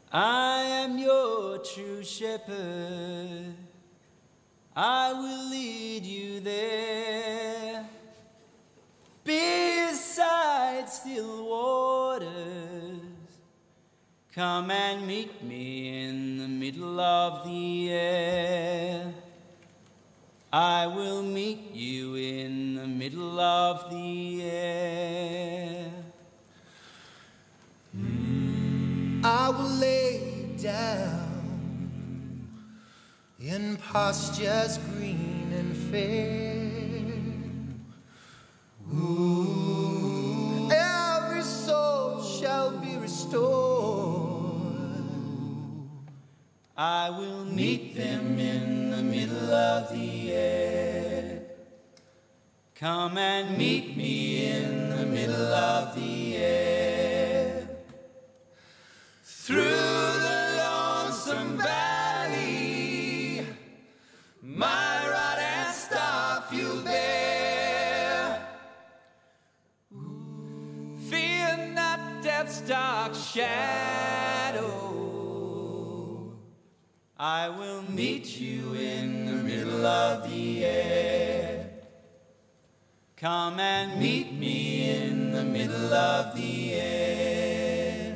I am your true shepherd. I will lead you there, beside still waters. Come and meet me in the middle of the air. I will meet you in the middle of the air. I will lay down in pastures green and fair. Ooh. Every soul shall be restored. I will meet them in the middle of the air. Come and meet me in the middle of the air. Through the lonesome valley, my rod and staff you'll bear. Fear not death's dark shadow. I will meet you in the middle of the air. Come and meet me in the middle of the air.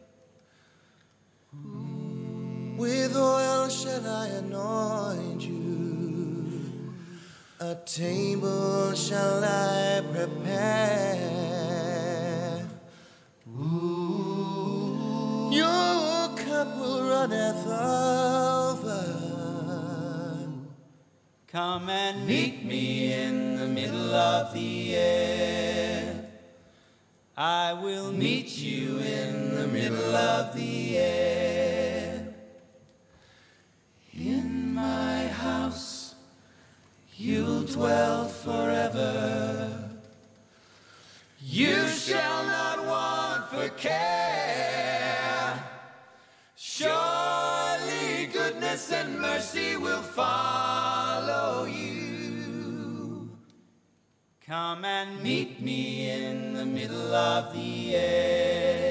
With oil shall I anoint you, a table shall I prepare. Ooh. Your cup will runneth over. Come and meet me in the middle of the air. I will meet you in the middle of the air. In my house you'll dwell forever. You shall not want for care. Surely goodness and mercy will follow you. Come and meet me in the middle of the air.